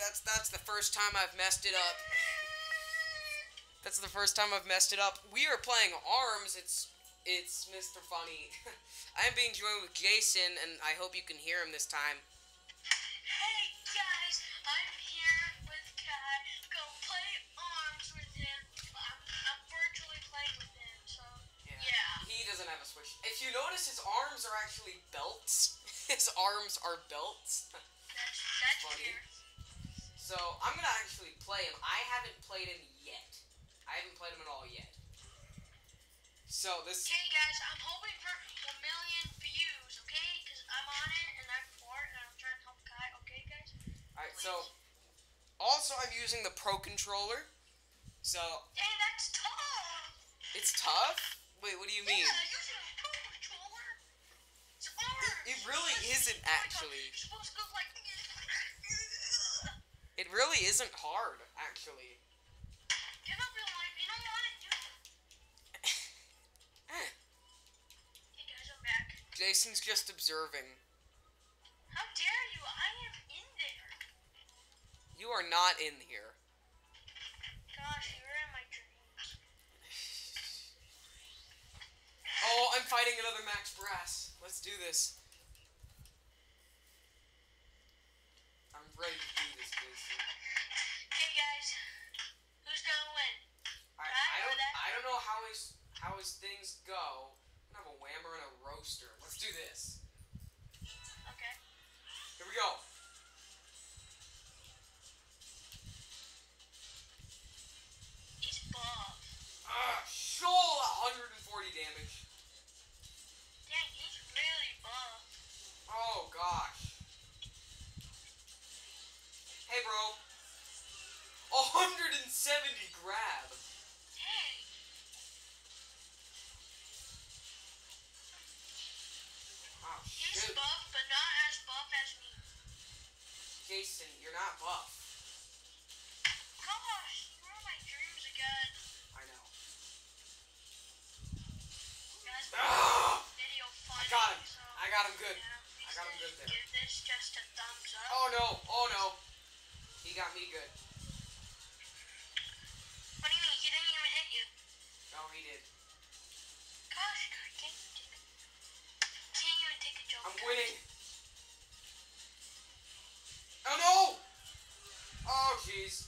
That's the first time I've messed it up. That's the first time I've messed it up. We are playing Arms. It's Mr. Funny. I'm being joined with Jason, and I hope you can hear him this time. Hey guys, I'm here with Kai. Go play Arms with him. I'm virtually playing with him, so yeah. He doesn't have a Switch. If you notice, his arms are actually belts. His arms are belts. That's funny. weird. So I'm gonna actually play him. I haven't played him yet. I haven't played him at all yet. So this. Okay, guys, I'm hoping for 1 million views, okay? Because I'm on it and I'm for it and I'm trying to help Kai, okay, guys? Alright, so also I'm using the Pro Controller. So. Dang, that's tough. It's tough? Wait, what do you mean? Yeah, using a Pro Controller. It's hard. It really isn't actually. You're supposed to go like. It really isn't hard, actually. Give up your life. You don't want to do it. Hey guys, I'm back. Jason's just observing. How dare you? I am in there. You are not in here. Gosh, you're in my dreams. Oh, I'm fighting another Max Brass. Let's do this. I'm ready to do this, Jason. Okay, guys. Who's gonna win? I don't know how his things go. I have a whammer and a roaster. Let's do this. Okay. Here we go. He's buff. Shoal 140 damage. Dang, he's really buff. Oh gosh. Hey bro. 170 grab. Dang. Oh He's shoot. buff, but not as buff as me. Jason, you're not buff. Gosh, you're in my dreams again. I know. Guys, Ah! video funny. I got him. So, I got him good. yeah, I got him good there. Give this just a thumbs up. Oh no. Oh no. He got me good. What do you mean? He didn't even hit you. No, he did. Gosh, can't even take a joke. I'm winning. Oh no! Oh jeez.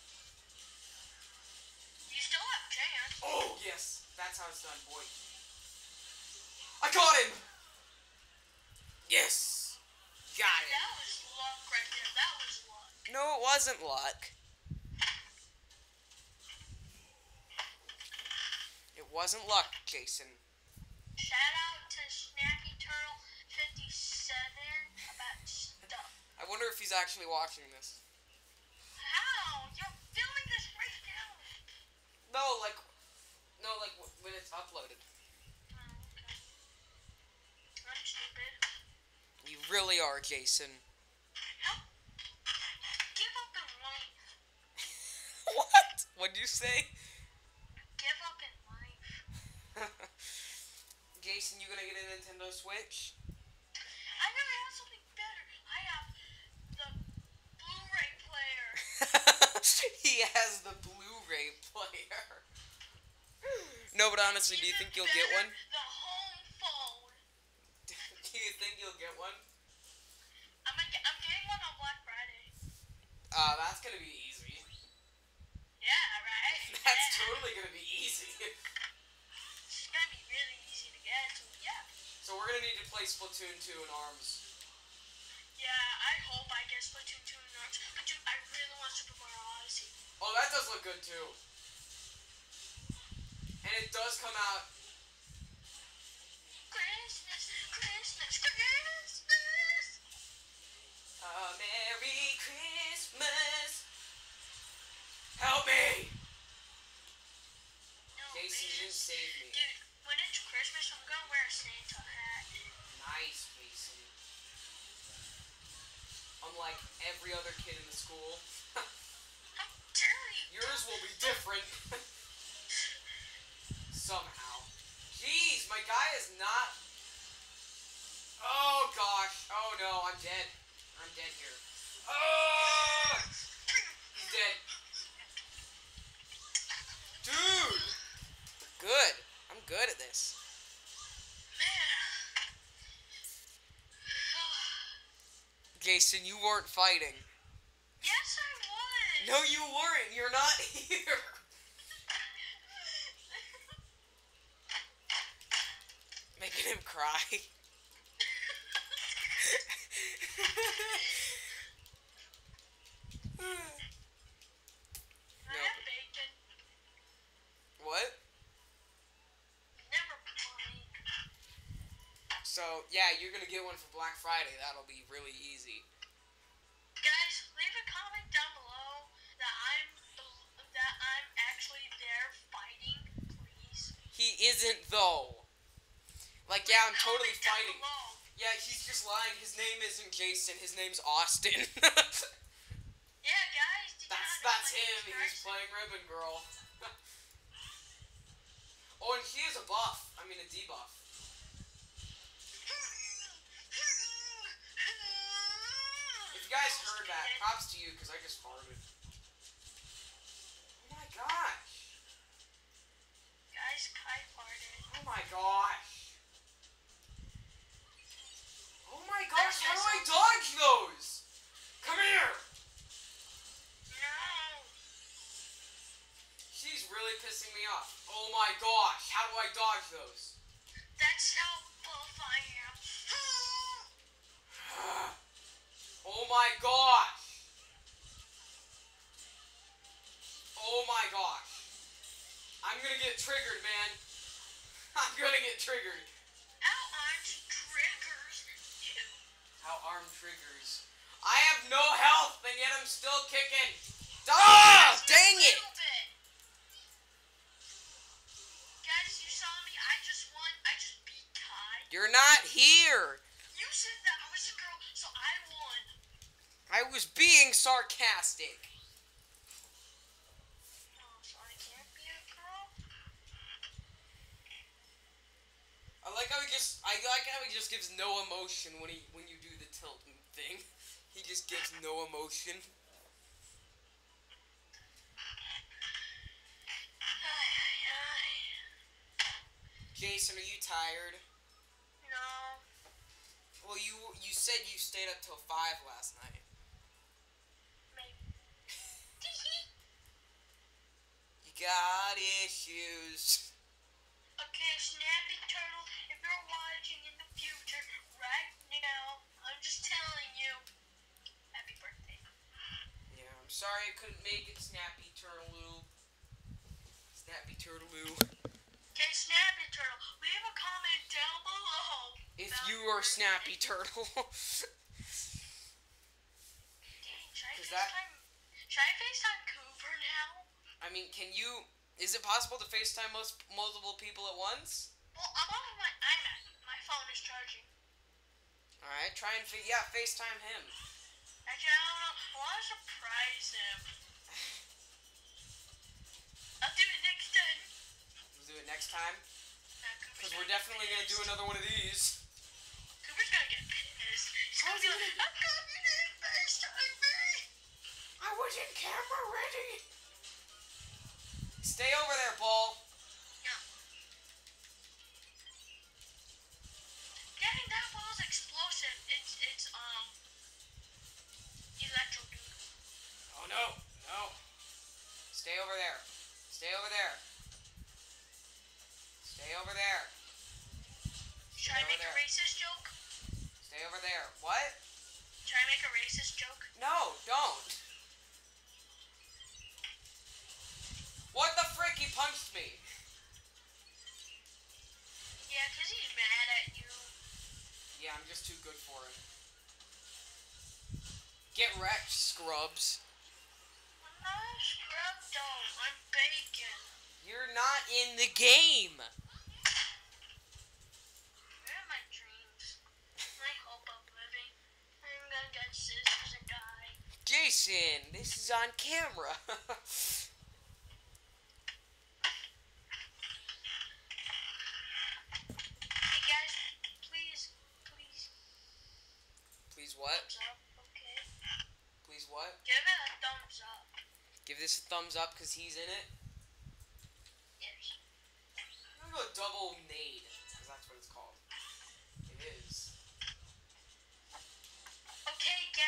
You still have chance. Oh yes. That's how it's done, boy. I got him! Yes! Got him. That was luck right there. That was luck. No, it wasn't luck. It wasn't luck, Jason. Shout out to Snappy Turtle 57 about stuff. I wonder if he's actually watching this. How? You're filming this right now. No, like when it's uploaded. Oh, okay. I'm stupid. You really are, Jason. Help. Give up in life. What? What'd you say? Give up in life. Jason, you gonna get a Nintendo Switch? I never have something better. I have the Blu-ray player. He has the Blu-ray player. No, but honestly, do you think you'll get one? The home phone. Do you think you'll get one? I'm getting one on Black Friday. That's gonna be easy. Yeah, right? That's Yeah. totally gonna be easy. It's gonna be really easy to get, so yeah. So we're gonna need to play Splatoon 2 in Arms. Yeah, I hope I get Splatoon 2 in Arms. But dude, I really want Super Mario Odyssey. Oh, that does look good too. And it does come out. Christmas, Christmas, Christmas. Merry Christmas. Help me! No, Jason, you didn't save me. Dude, when it's Christmas, I'm gonna wear a Santa hat. Nice, Jason. Unlike every other kid in the school. How dare you? Yours will be different. Somehow. Jeez, my guy is not... Oh, gosh. Oh, no, I'm dead. I'm dead here. Oh! Jason, you weren't fighting. Yes, I was. No, you weren't. You're not here. Making him cry. I have bacon. What? Never mind. So, yeah, you're gonna get one for Black Friday. That'll be really easy. Guys, leave a comment down below that I'm actually there fighting, please. He isn't, though. Like, yeah, I'm totally Comment down fighting. below. Yeah, he's just lying. His name isn't Jason. His name's Austin. Yeah, guys. Did you not know That's my him. name's He's Carson? playing Ribbon Girl. Oh, and he is a buff. I mean, a debuff. If you guys heard that, props to you, because I just farted. Oh my gosh. Guys, Kai farted. Oh my gosh. Oh my gosh, how do I dodge those? Come here. No. She's really pissing me off. Oh my gosh, how do I dodge those? That's how buff I am. Oh my gosh. Oh my gosh. I'm gonna get triggered, man. I'm gonna get triggered. Our arms triggers you. How arm triggers. I have no health, and yet I'm still kicking. Ah, dang it! Little bit. Guys, you saw me. I just won. I just beat Kai. You're not here. You said that I was a girl, so I won. I was being sarcastic. Oh, so I can't be a girl? I like how he just gives no emotion when you do the tilt thing. He just gives no emotion. Jason, are you tired? No. Well, you said you stayed up till 5 last night. Maybe. You got issues. Okay, Snappy Turtle, if you're watching in the future, right now, I'm just telling you, happy birthday. Yeah, I'm sorry I couldn't make it, Snappy Turtleloo. Snappy Turtleloo. Okay, Snappy Turtle, leave a comment down below. If about you are your Snappy birthday. Turtle. Dang, should Is I FaceTime Cooper now? I mean, is it possible to FaceTime multiple people at once? Well, I'm on my iMac. My phone is charging. Alright, try and FaceTime him. Actually, I don't know. I want to surprise him. I'll do it next time. We'll do it next time. Because we're gonna definitely get going to do pissed. another one of these. Cooper's gonna get pissed. He's gonna be like, how come you didn't FaceTime me? I was in camera ready. Stay over there, Ball. Yeah. Dang, that ball's explosive. It's electro dude. Oh no, no. Stay over there. Stay over there. Stay over there. Should I over make there. a racist joke? Stay over there. What? Should I make a racist joke? No, don't. What the frick? He punched me. Yeah, 'cause he's mad at you. Yeah, I'm just too good for him. Get wrecked, scrubs. I'm not a scrub dog. I'm bacon. You're not in the game. Where are my dreams? My hope of living. I'm gonna get scissors and die. Jason, this is on camera. Hey guys, please. Please what? Thumbs up, okay? Please what? Give it a thumbs up. Give this a thumbs up because he's in it. Yes. I'm gonna go double nade because that's what it's called. It is. Okay,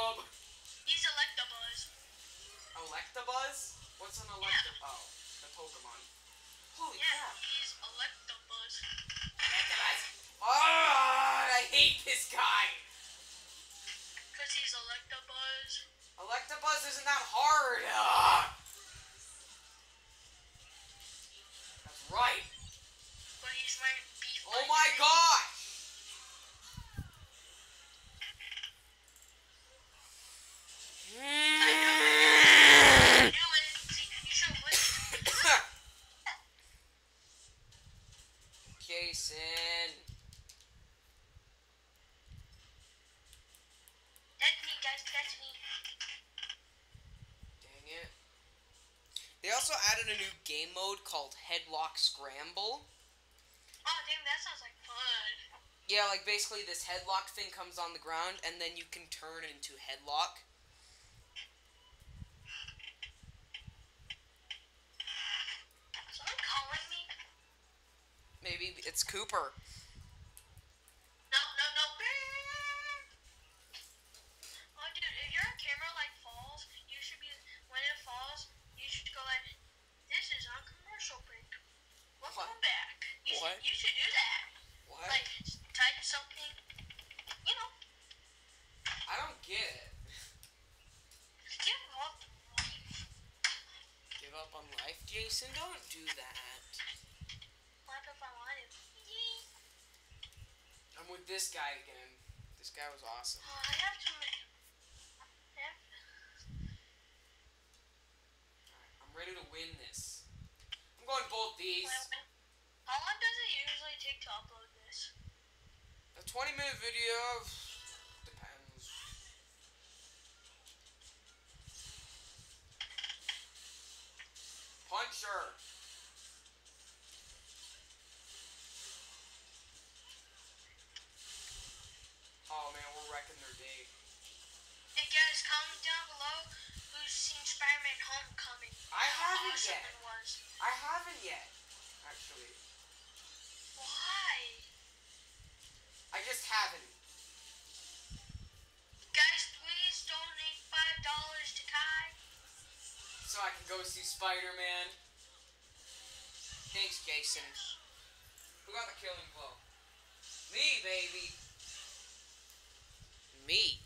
noob. He's Electabuzz. Electabuzz? What's an Electabuzz? Yeah. Oh, the Pokemon. Holy Yeah, crap. he's Electabuzz. Electabuzz. Oh, I hate this guy. Because he's Electabuzz. Electabuzz isn't that hard. Ugh. That's right. But he's wearing beef. Oh my gosh. Jason. That's me, guys. That's me. Dang it. They also added a new game mode called Headlock Scramble. Oh, damn, that sounds like fun. Yeah, like basically this headlock thing comes on the ground and then you can turn it into headlock. Someone calling me? Maybe it's Cooper. No. Oh, dude, if your camera, like, falls, you should be, when it falls, you should go like, this is on commercial break. Welcome back. What? You should do that. What? Like, type something, you know. I don't get it. Give up life. Give up on life, Jason? Don't do that. What if I wanted? I'm with this guy again. This guy was awesome. I have to make... Alright, I'm ready to win this. I'm going both these. How long does it usually take to upload this? A 20-minute video depends. Puncher. Oh man, we're wrecking their day. Hey guys, comment down below who's seen Spider-Man Homecoming. I haven't Awesome yet. it was. I haven't yet, actually. Why? I just haven't. Guys, please donate $5 to Kai. So I can go see Spider-Man. Thanks, Jason. Who got the killing blow? Me, baby. Me.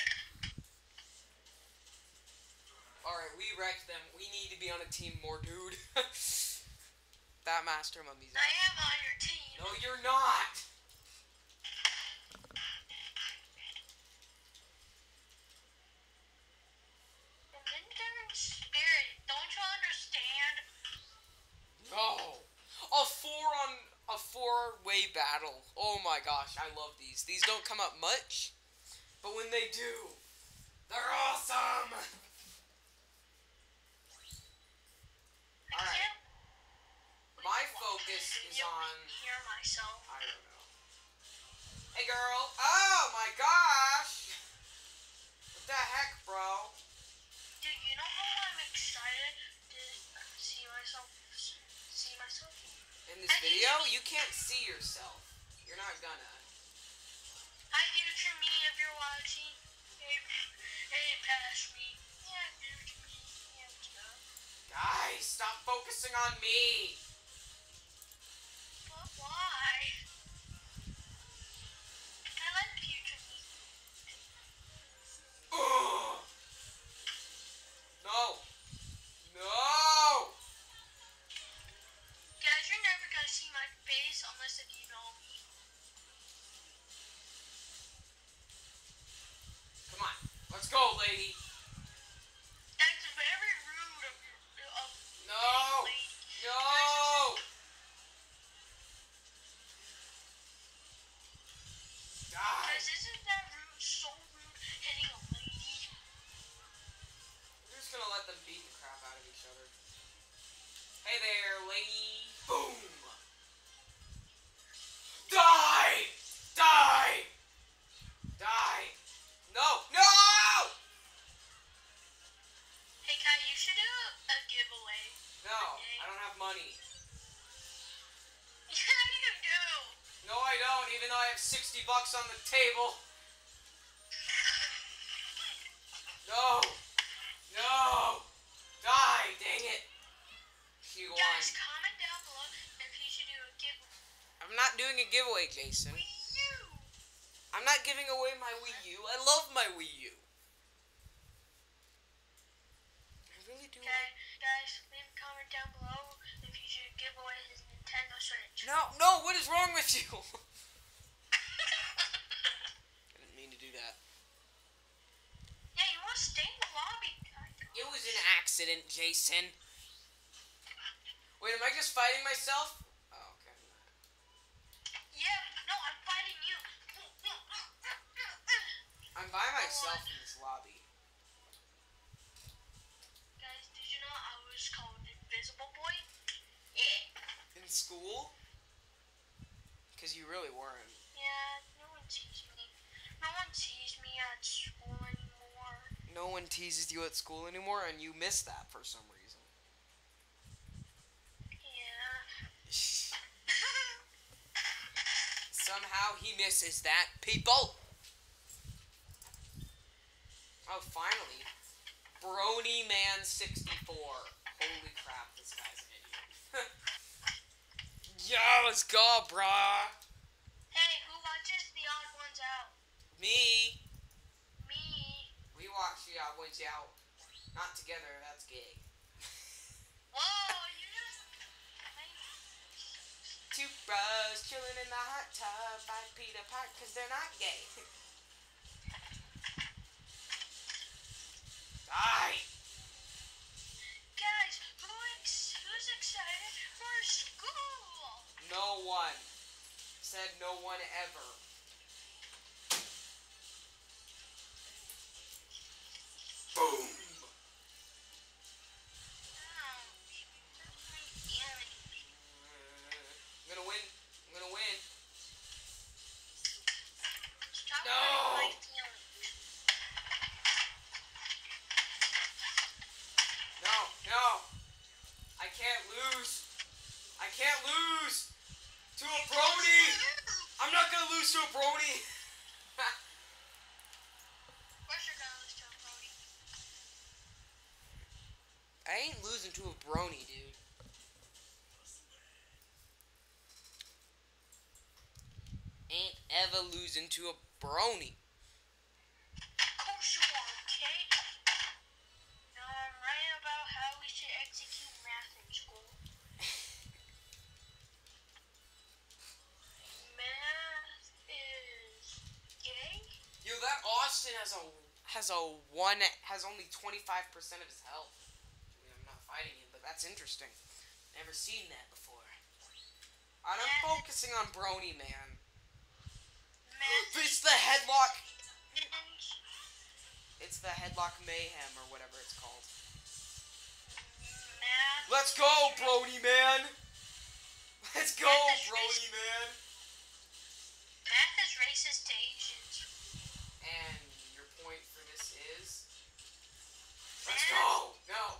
Alright, we wrecked them. We need to be on a team more, dude. That Master Mummy's out. I am on your team. No, you're not. And then they're in spirit. Don't you understand? No. A four-way battle. Oh my gosh, I love these. These don't come up much, but when they do, they're awesome. I Alright. can't. My focus is on... Hear myself. I don't know. Hey, girl. Oh my gosh. What the heck, bro? Dude, you know how I'm excited to see myself? In this video, you can't see yourself. You're not gonna. Hi, future me, if you're watching. Hey, past me. Yeah, future me. Yeah, stuff. Guys, stop focusing on me. But why? I like future me. Ugh. No. No. Guys, you're never gonna see my face unless if you know me. Come on. Let's go, lady. That's very rude of No. lady. No. Die. Guys, isn't that rude? So rude hitting a lady. We're just gonna let them beat the crap out of each other. Hey there, lady. Boom. Die. Die. Die. No. No. Hey, Kai, you should do a giveaway. No. I don't have money. Yeah, you do. No, I don't, even though I have $60 on the table. a giveaway, Jason. Wii U. I'm not giving away my Wii U. I love my Wii U. I really do. Okay, guys, leave a comment down below if you should give away his Nintendo Switch. No, what is wrong with you? I didn't mean to do that. Yeah, you want to stay in the lobby. It was an accident, Jason. Wait, am I just fighting myself? Oh, okay. Yeah, no, I'm fighting you. I'm by myself in this lobby. Guys, did you know I was called Invisible Boy? Yeah. In school? Because you really weren't. Yeah, no one sees me. No one sees me at school anymore. No one teases you at school anymore, and you miss that for some reason. Yeah. Somehow he misses that, people. Oh, finally. Brony Man 64. Holy crap, this guy's an idiot. Yo, let's go, brah. Hey, who watches The Odd Ones Out? Me. Me. We watch The Odd Ones Out. Not together, that's gay. Whoa, you just... Two bros chilling in the hot tub by Peter Park because they're not gay. Die! Guys, who's excited for school? No one. Said no one ever. Boom! I'm gonna win. I'm gonna win. Stop No! hurting my feelings. No! I can't lose. I can't lose to a brony. I'm not gonna lose to a brony. Of course you're gonna lose to a Brody. I ain't losing to a brony, dude. Ain't ever losing to a brony. Of course you are, okay? Now I'm right about how we should execute math in school. Math is gay? Yo, that Austin has only 25% of his health. I mean, I'm not fighting him, but that's interesting. Never seen that before. And I'm focusing on Brony Man. Math It's the headlock. is... It's the headlock mayhem or whatever it's called. Math... Let's go, Brony Man. Let's go, Brony Man. Math is racist to Asians. And your point for this is? Let's go. No.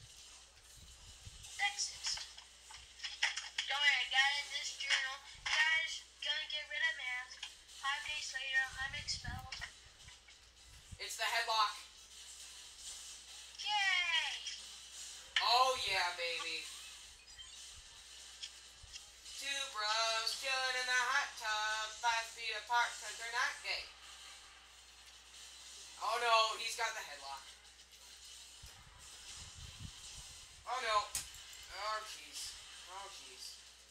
Sexist. Don't worry, I got in this journal. Guys, gonna get rid of math. 5 days later, I'm expelled. It's the headlock. Yay! Oh yeah, baby. Two bros chilling in the hot tub 5 feet apart because they're not gay. Oh no, he's got the headlock. Oh no. Oh jeez. Oh jeez.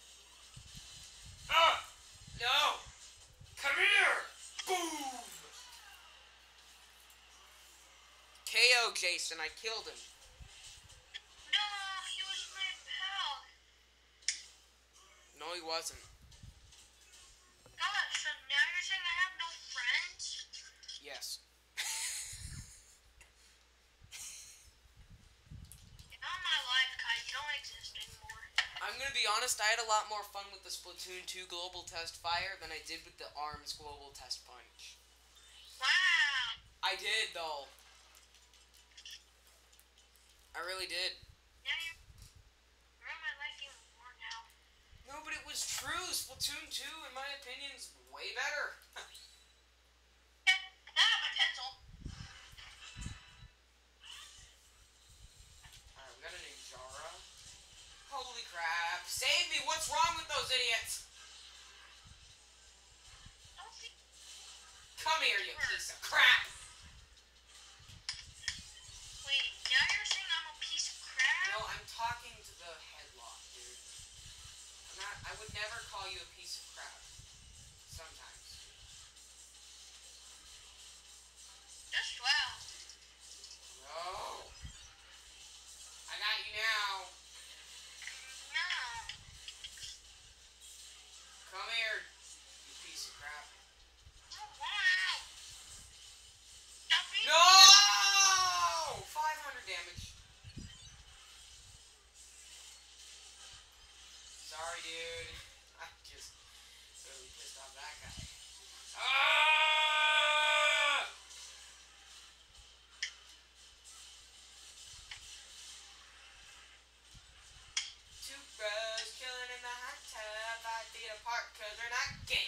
Ah! No! Come here! Boom! KO Jason, I killed him. No, he was my pal. No, he wasn't. Gosh, so now you're saying I have no friends? Yes. Get out of my life, Kai. You don't exist anymore. I'm gonna be honest, I had a lot more fun with the Splatoon 2 Global Test Fire than I did with the ARMS Global Test Punch. Wow. I did, though. I really did. Now you're in my life even more now. No, but it was true. Splatoon 2, in my opinion, is way better. My pencil. Alright, we got a Ninjara. Holy crap. Save me! What's wrong with those idiots? piece of crap. Wait, now you're saying I'm a piece of crap? No, I'm talking to the headlock, dude. I would never call you a piece of crap. Sometimes. Just well. No. I got you now. No. Come here, you piece of crap. Oh, wow. Stop being No! 500 damage. Sorry, dude. I just really pissed off that guy. Ah! Two bros chilling in the hot tub, 5 feet apart, cause they're not gay.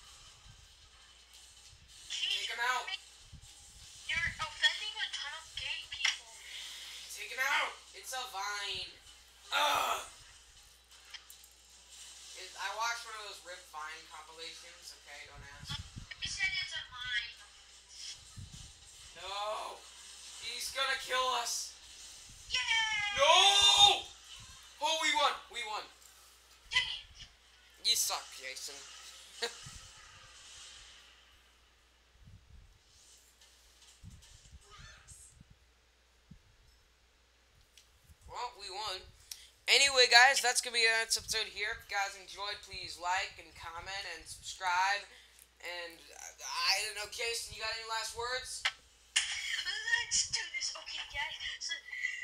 Take him out. You're offending a ton of gay people. Take him out. It's a vine. Ugh. I watched one of those Rip Vine compilations. Okay, don't ask. He said it's a mine. No. He's gonna kill us. Yay! No! Oh, we won. We won. Dang it. You suck, Jason. Well, we won. Anyway, guys, that's going to be the next episode here. If you guys enjoyed, please like and comment and subscribe. And I don't know, Jason, you got any last words? Let's do this. Okay, guys. So